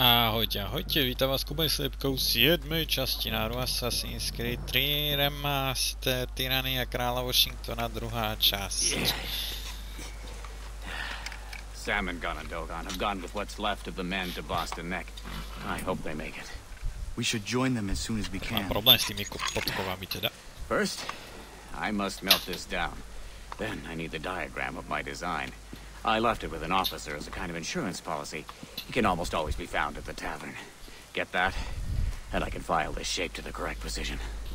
Ahojte, ahojte, vítam vás Kubaj Sliepkou z 7. časti náru Assassin's Creed 3 Remaster, Tyrania kráľa Washingtona, druhá časť. Sam and Gunn and Dogon have gone with what's left of the men to Boston Neck. I hope they make it. We should join them as soon as we can. Mám problém s tými podkovami teda. First, I must melt this down. Then I need the diagram of my design. I left it with an officer as a kind of insurance policy. He can almost always be found at the tavern. Get that? And I can file this shape to the correct precision.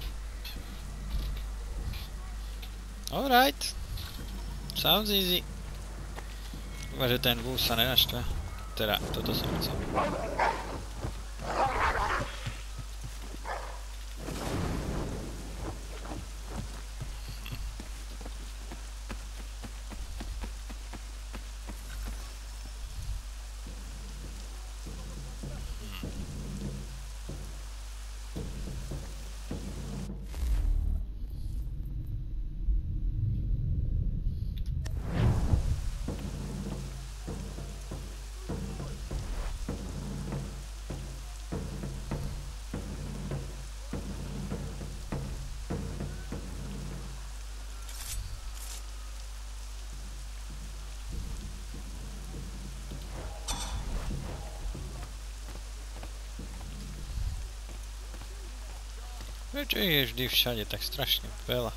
Alright. Sounds easy. Dúfam, že ten vúz sa nenaštve. Teda, toto som chcel. Prečo je vždy všade tak strašne veľa?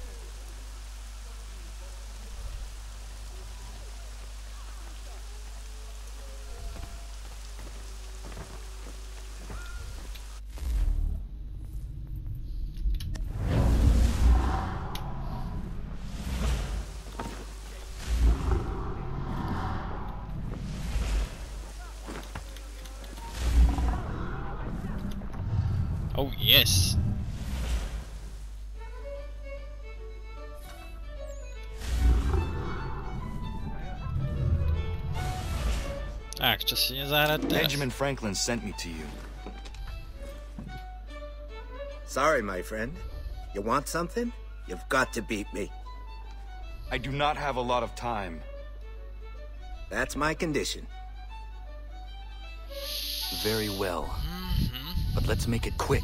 Oh yes! Tak, čo si nezahrať teraz? Benjamin Franklin sent me to you. Sorry, my friend. You want something? You've got to beat me. I do not have a lot of time. That's my condition. Very well. But let's make it quick.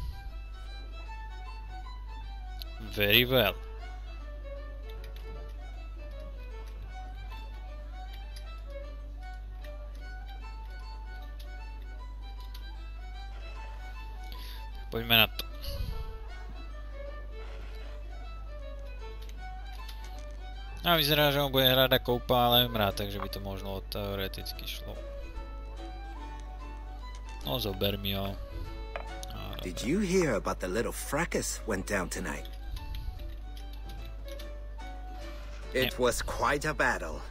Very well. Poďme na to. A vyzerá, že on bude hrať ako upále mrá, takže by to možno teoreticky šlo. No zober mi ho. Did you hear about the little fracas went down tonight? It was quite a battle.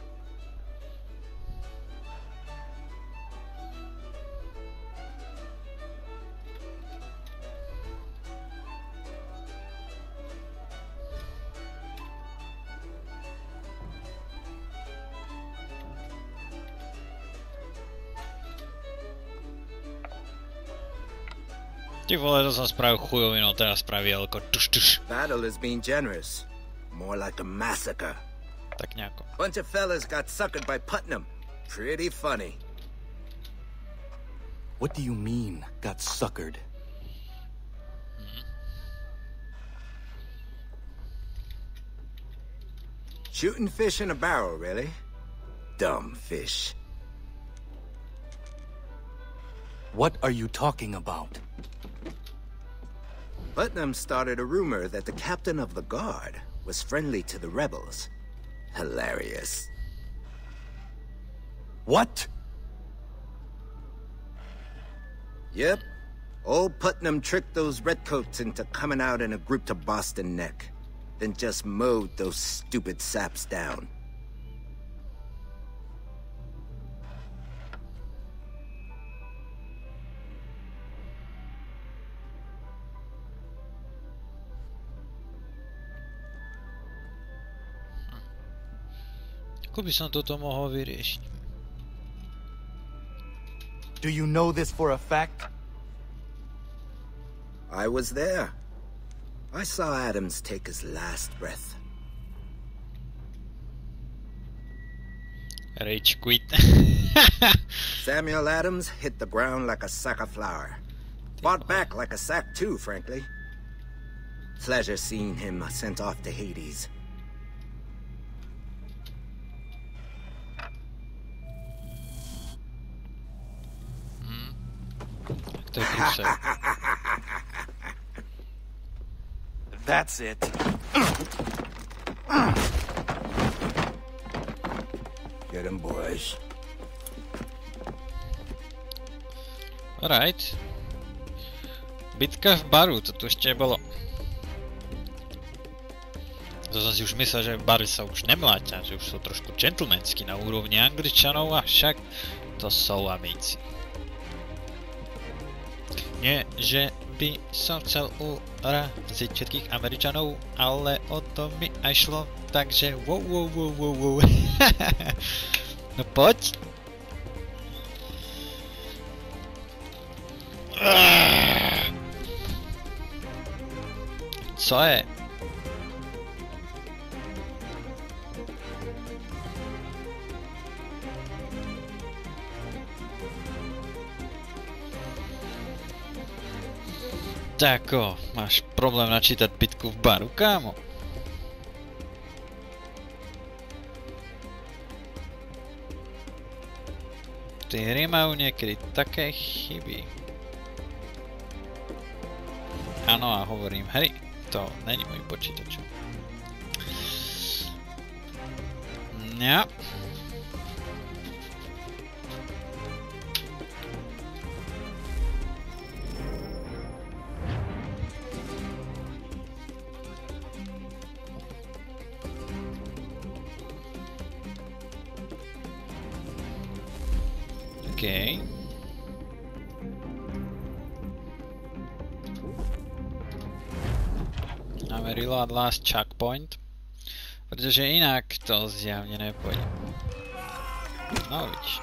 Ty vole, to som spravil chujovinu, teraz spraví ako tuš tuš. Battle is being generous. More like a massacre. Tak nejako. Bunch of fellas got suckered by Putnam. Pretty funny. What do you mean, got suckered? Shooting fish in a barrel, really? Dumb fish. What are you talking about? Putnam started a rumor that the captain of the guard was friendly to the rebels. Hilarious. What? Yep. Old Putnam tricked those redcoats into coming out in a group to Boston Neck, then just mowed those stupid saps down. Ako by som toto mohol vyriešiť? Do you know this for a fact? I was there. I saw Adams take his last breath. Rage quit. Samuel Adams hit the ground like a sack of flour. Fought back like a sack too, frankly. Pleasure seeing him sent off to Hades. To je průser. That's it. Get him, boys. Alright. Bitka v baru, to tu ještě bylo. To som si už myslel, že bary sa už nemláťa, že už sú trošku gentlemanský na úrovni Angličanov, a však to sú amici. Nie, že by som chcel uraziť všetkých Američanov, ale o to mi aj šlo, takže wow. No poď. Co je? Tako, máš problém načítať bitku v baru, kámo? Ty hry majú niekedy také chyby. Áno, a hovorím hry, to není môj počítač. Ja. Okay. Máme reload last checkpoint, protože jinak to zjavně nepůjde. No vidíš.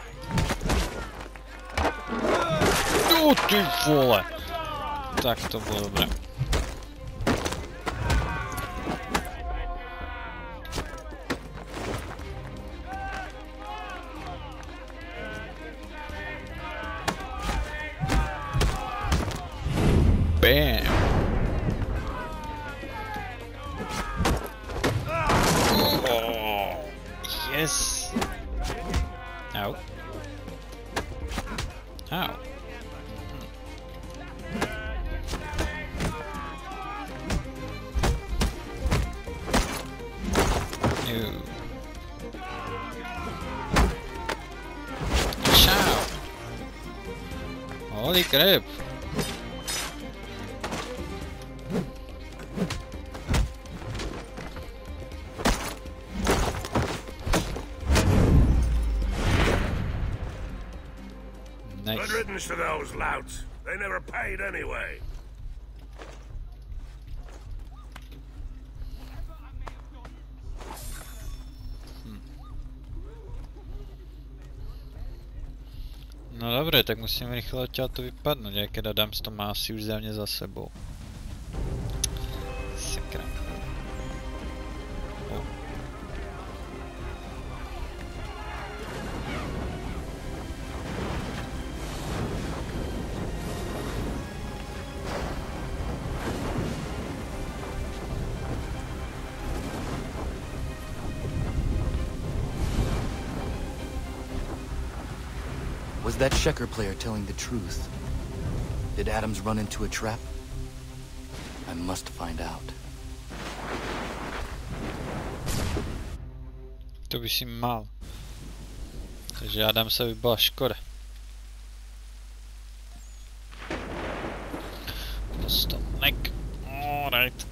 No ty vole! Tak to bylo dobré. Bam! Oh, yes! Ow. Ow. Ew. Ciao! Holy crap! Good riddance to those louts. They never paid anyway. No dobré, tak musím rychle odtiaľto vypadnúť, aj keď Adams to má asi už zjavne za sebou. Sakra. Oh. Was that checker player telling the truth? Did Adams run into a trap? I must find out. To by si mal. Takže Adamsovi byla škoda. Postanek. Alright.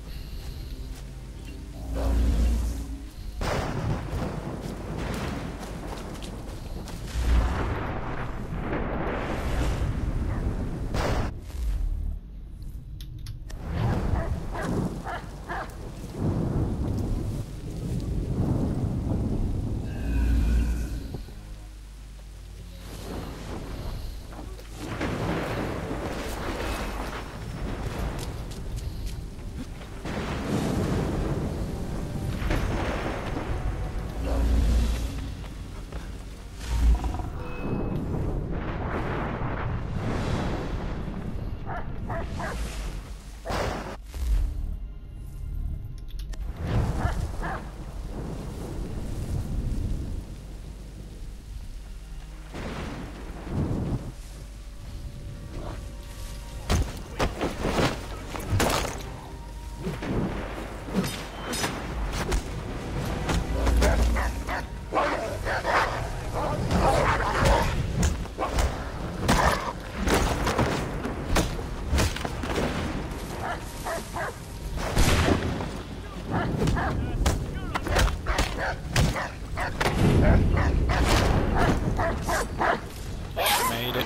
nejde.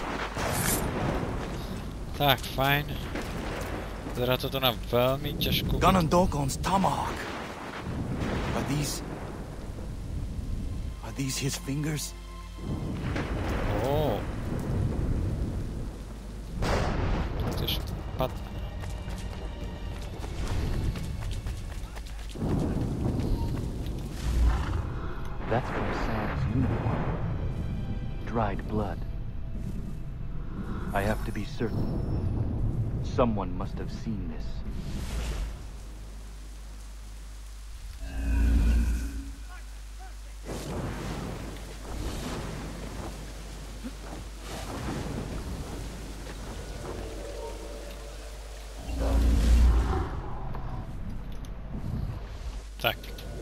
Tak, fajn. Vyzerá to na velmi těžkou... Gunnan Dogon's tomahawk. Are these his fingers? Oh. To je špatné. That's from Sam's uniform. Dried blood. I have to be certain. Someone must have seen this. Tak.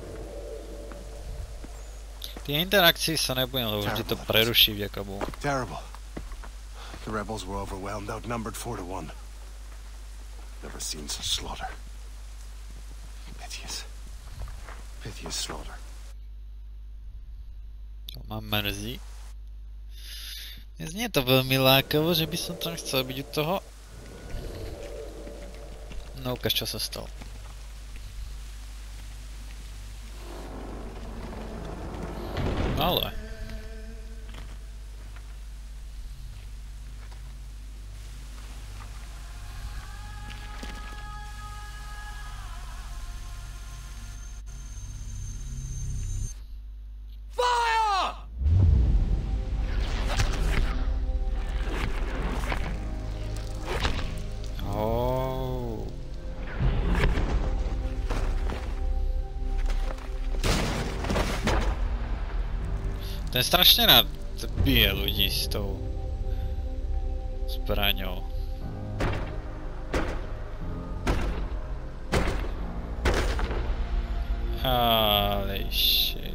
Ty interakci sa nebudem, lebo vždy to preruší vďaka Bohu. Terrible. The rebels were overwhelmed, outnumbered 4 to 1. Never seen such slaughter. Piteous. Piteous slaughter. To ma mrzí. Neznie to veľmi lákavo, že by som tam chcel byť u toho. No ukáž, čo sa stalo. Ale... Ten strašne rád bije ľudí s tou zbraňou. Ale shit.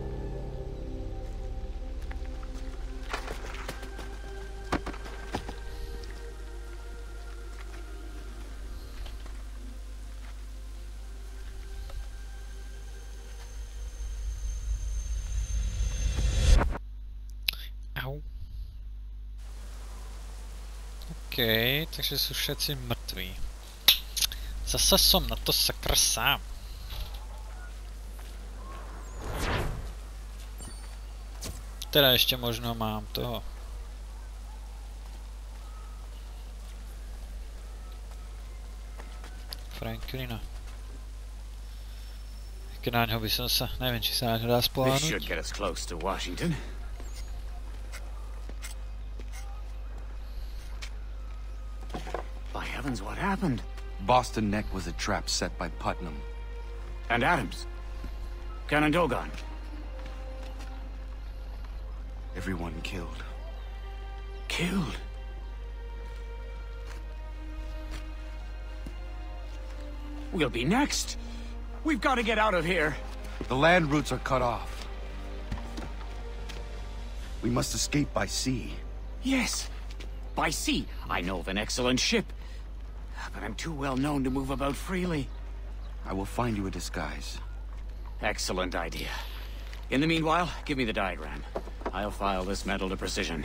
OK, takže sú všetci mŕtvi. Zase som na to sakra sám. Teda ešte možno mám toho. Franklina. Keď na ňo by som sa, neviem, či sa na ňo dá splánuť. This should get us close to Washington. By heavens, what happened? Boston Neck was a trap set by Putnam. And Adams? Gunnan Dogon? Everyone killed. Killed? We'll be next. We've got to get out of here. The land routes are cut off. We must escape by sea. Yes. By sea, I know of an excellent ship. But I'm too well known to move about freely. I will find you a disguise. Excellent idea. In the meanwhile, give me the diagram. I'll file this metal to precision.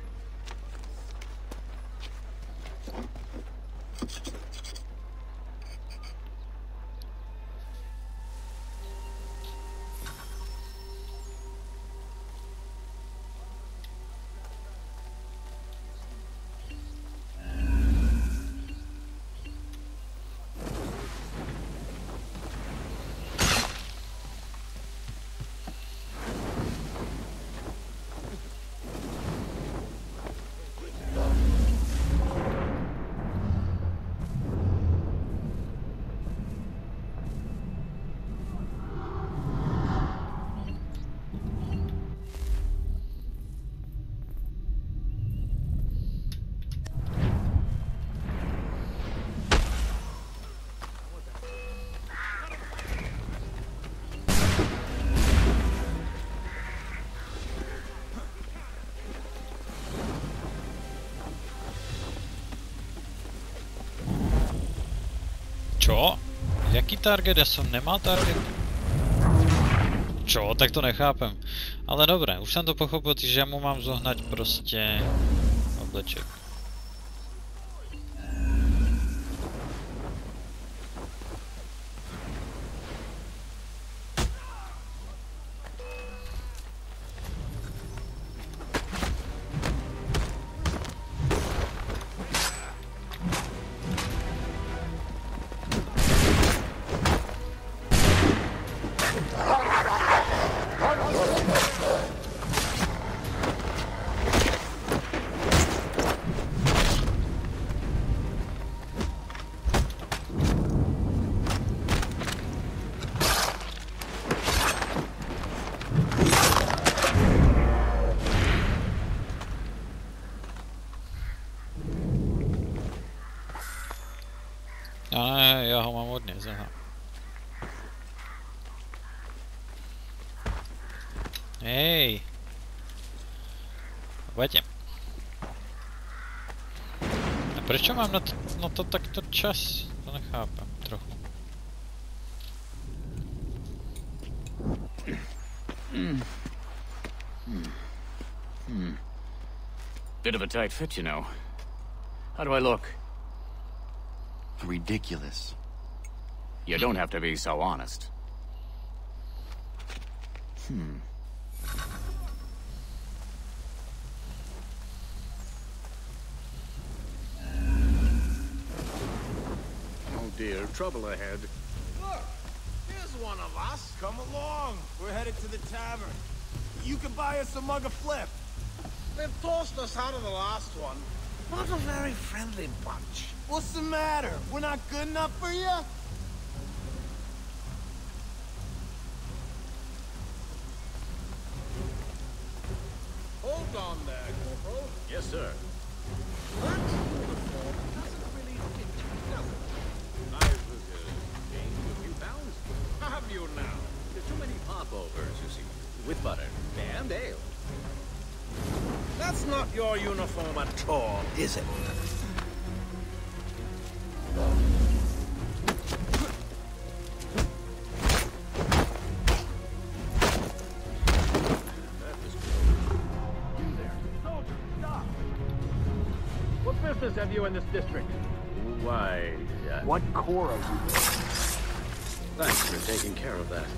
Čo? Jaký target? Ja som nemal target. Čo? Tak to nechápem. Ale dobré, už jsem to pochopil, že mu mám zohnať prostě obleček. Ale já ho mám hodně, aha. Hej! Pojďte. A proč mám na to takto čas? To nechápem trochu. Bit of a tight fit, you know. How do I look? Ridiculous. You don't have to be so honest. Oh dear, trouble ahead. Look, here's one of us. Come along. We're headed to the tavern. You can buy us a mug of flip. They've tossed us out of the last one. Not a very friendly bunch. What's the matter? We're not good enough for you? Hold on there, Corporal. Yes, sir. That uniform doesn't really fit you, does it? I've gained a few pounds. Have you now? There's too many popovers, you see. With butter and ale. That's not your uniform at all, is it? What business have you in this district? Why, What corps are you? thanks for taking care of that.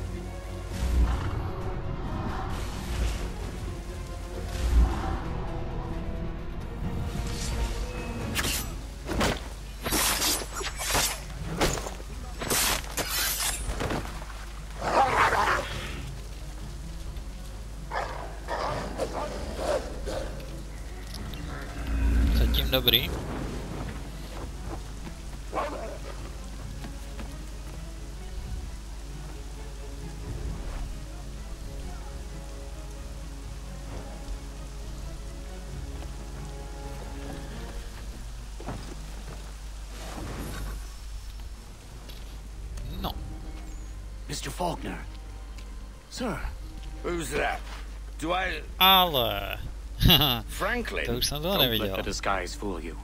Zatím dobrý. No. Mr. Faulkner. Sir. Who's that? Do I... Ale... Franklin? To už jsem to Don't let neviděl. the disguise fool you.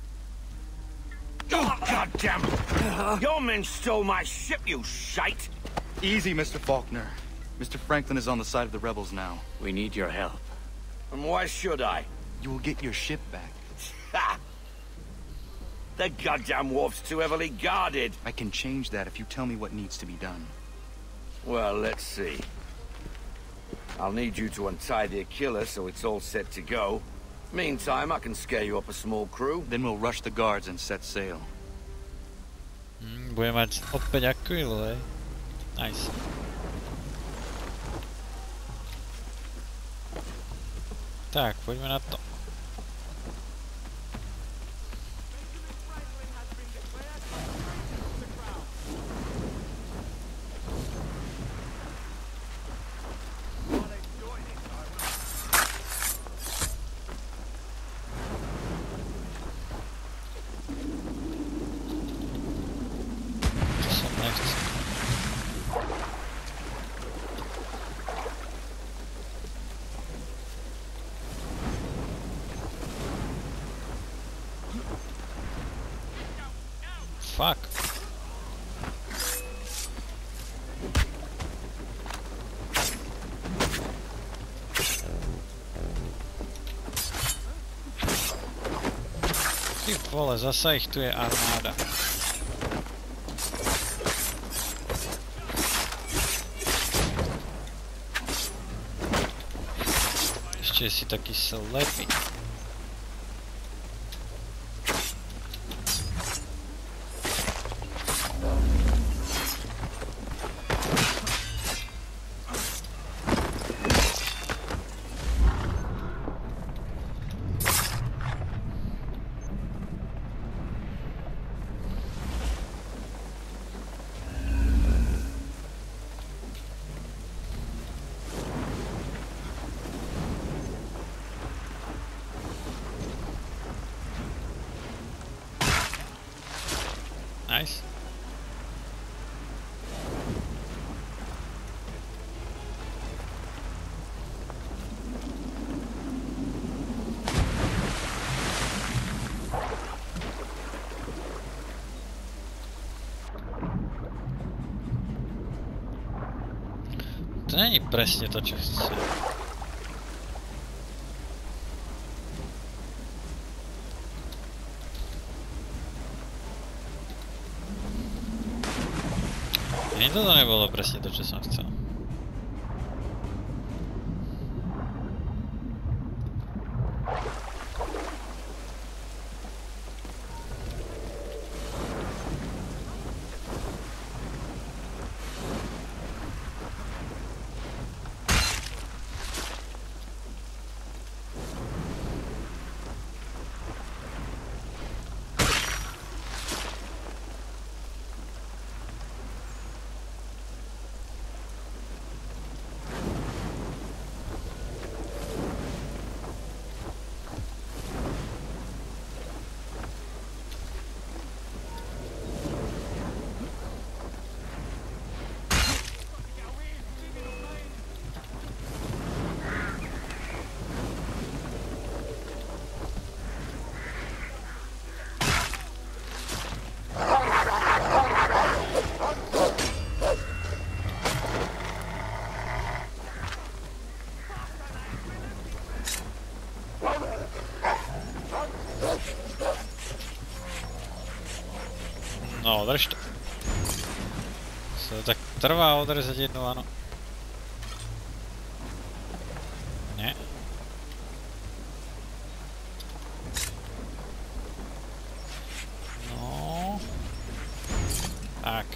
Oh, God damn it! Your men stole my ship, you shite! Easy, Mr. Faulkner. Mr. Franklin is on the side of the rebels now. We need your help. And why should I? You will get your ship back. Ha! The goddamn wharf's too heavily guarded. I can change that if you tell me what needs to be done. Well, let's see. I'll need you to untie the Aquila so it's all set to go. Meantime, I can scare you up a small crew. Then we'll rush the guards and set sail. Bude mať opäť Aquilu, hej? Nice. Tak, poďme na to. To som nechcel. Fuck. Ty vole, zasa ich tu je armáda. Ešte si taký slepý. Nice. To není presne to, čo chce. Ani toto nebolo presne to, čo som chcel. No, drž to. Se tak trvá odrezať jednu, áno. Nie. No. Tak.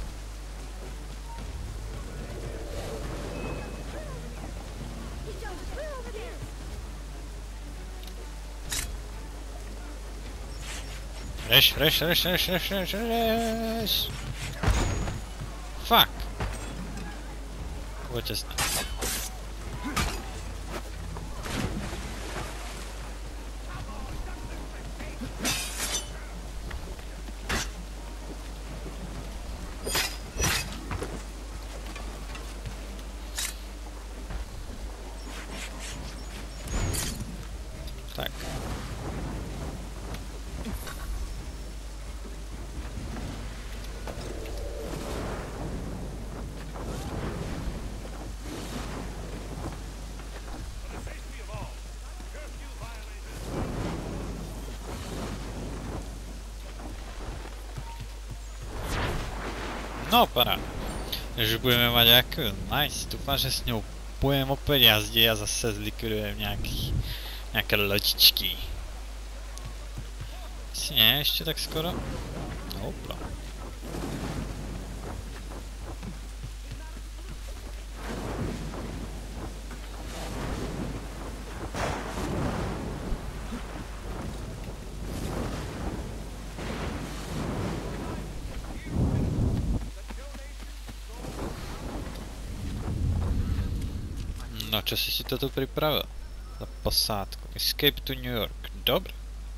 Reš. Fuck. Było ciasno. Tak. No paráda. Takže budeme mať akú, nice, dúfam, že s ňou budem opäť jazdiť a zase zlikvidujem nejaké lodičky. Asi nie, ešte tak skoro. Hopla. No, čo si to tu pripravil? Za posádku. Escape to New York. Dobre.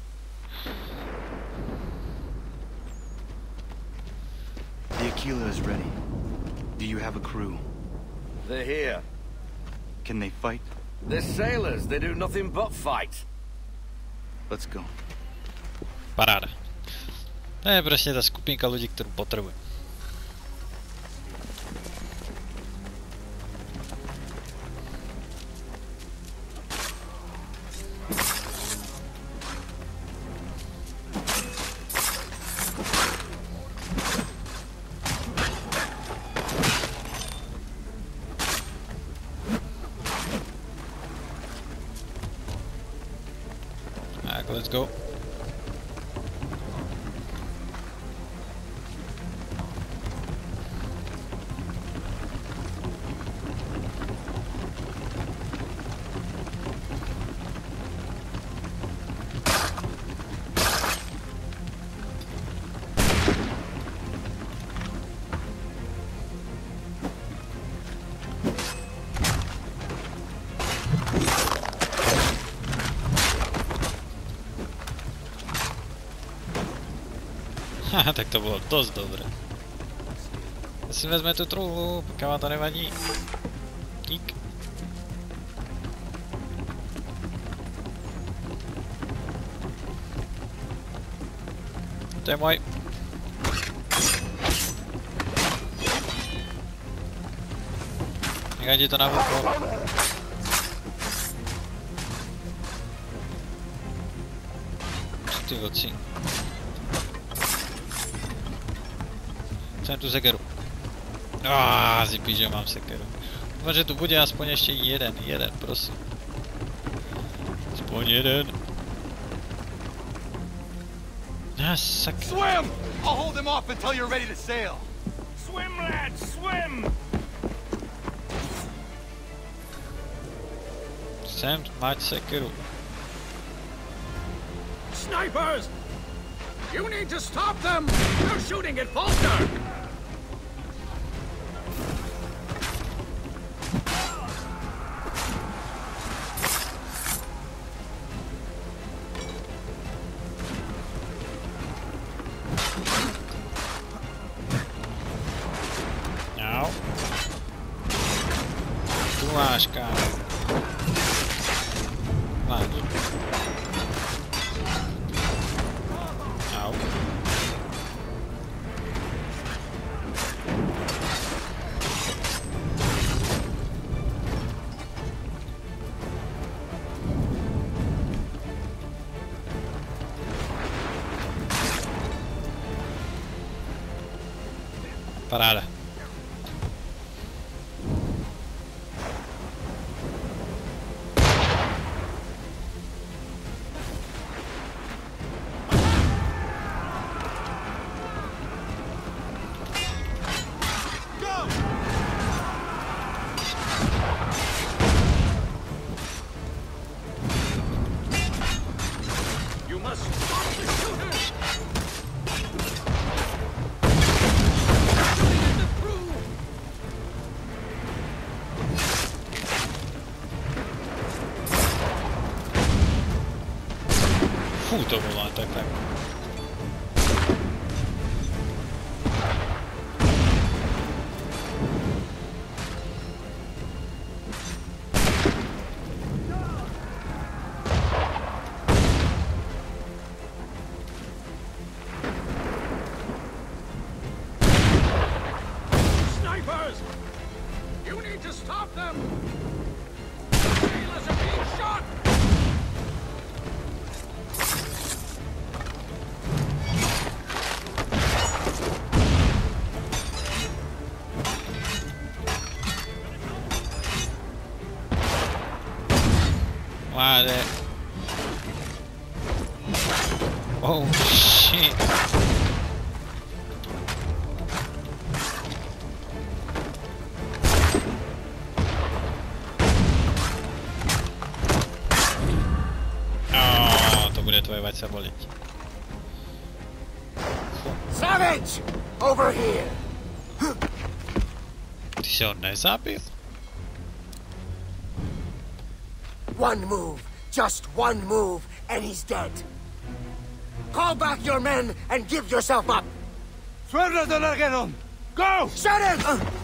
The Aquila is ready. Do you have a crew? They're here. Can they fight? They're sailors. They do nothing but fight. Let's go. Paráda. To je presne tá skupinka ľudí, ktorú potrebujem. let's go. Haha, tak to bylo dost dobré. Já si vezme tu truhlu, pokud vám to nevadí. Dík. To je můj. Nechaj ti to na vůdko. Ty voci. Chcem tu sekeru. Zipí, že mám sekeru. Dúfam, že tu bude aspoň ešte jeden, prosím. Aspoň jeden. Sakra. Swim! I'll hold him off until you're ready to sail. Swim, lads, swim! Chcem mať sekeru. Snipers! You need to stop them! They're shooting at Falster! No. Tu máš, kámo. Máš. Au. Paráda. You must stop the shooters! Shooting at the crew! Fú, to bolo tak. Snipers! You need to stop them! Sailors are being shot! Guarda. Oh shit. To bude tvoje vajca boliť. Savage! Over here! Ty si ho nezabil? One move, just one move, and he's dead. Call back your men and give yourself up. Go! Shut it!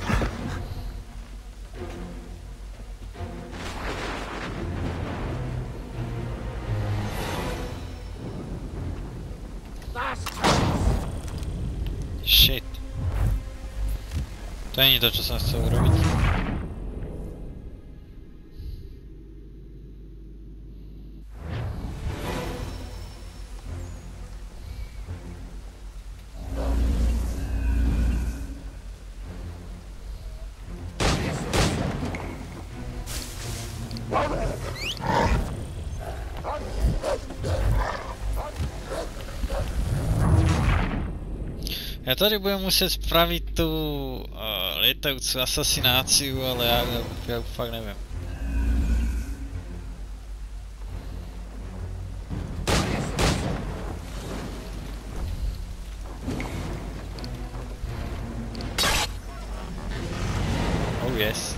Last Shit. To nie to, čo som chcel urobiť. Ja tady budem muset spraviť tú lietajúcu asasináciu, ale ja fakt neviem. Oh yes.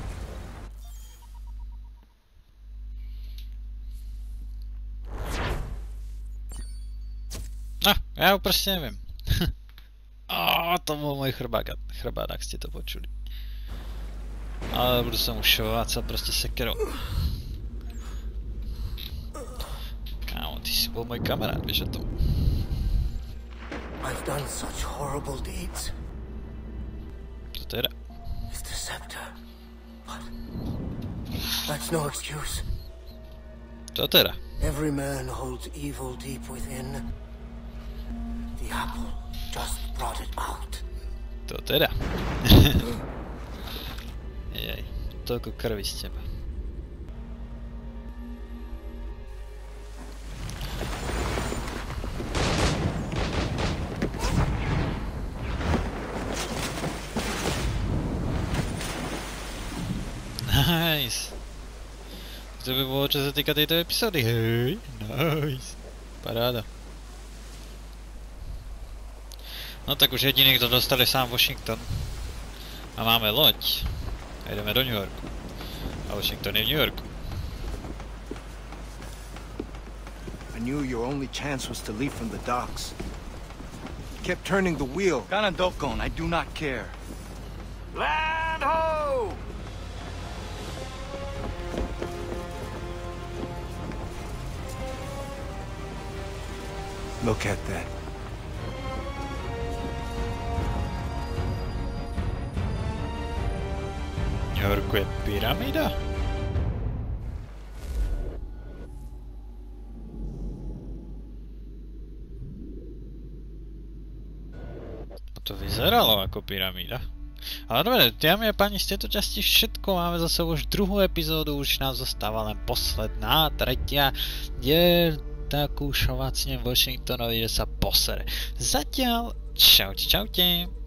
Ja ho proste neviem. To bol môj chrbát, ak ste to počuli. Ale budu sa mu šovať proste sekerou. Kámo, ty si bol môj kamarát, vieš o tom. I've done such horrible deeds. To teda. It's the scepter. But that's no excuse. To teda. Every man holds evil deep within. The apple just brought it out. To teda. Jej, toľko krvi z teba. Nice. To by bolo, čo sa týka tejto epizódy. Hej, nice. Paráda. No tak už jediný, kto dostal je sám Washington. A máme loď. A ideme do New Yorku. A Washington je v New Yorku. I knew your only chance was to leave from the docks. You kept turning the wheel. Ganondokon, I do not care. Land ho! Look at that. V New Yorku je pyramída? To vyzeralo ako pyramída. Ale dobre, dámy a páni, z tejto časti všetko. Máme za sebou už druhú epizódu, už nás zostáva len posledná, tretia, kde tak už ovacnem Washingtonovi, že sa posere. Zatiaľ, čaute.